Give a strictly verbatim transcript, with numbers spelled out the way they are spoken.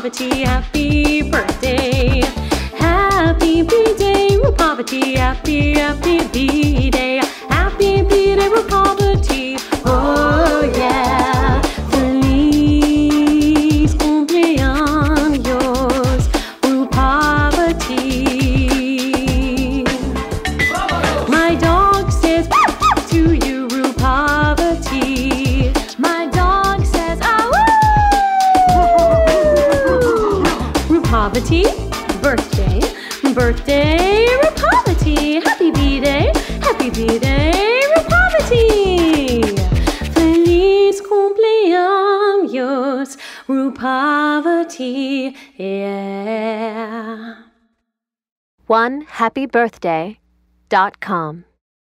Rupavati, happy birthday. Happy B-Day, Rupavati, happy, happy B-Day. Happy B-Day, Rupavati, oh yeah. Feliz cumpleaños, Rupavati. My dog says to you, Rupavati. My dog says, ah, woo! Rupavati, birthday, birthday, Rupavati. Happy B-Day, happy B-Day, Rupavati. Feliz cumpleaños, Rupavati, yeah. one happy birthday dot com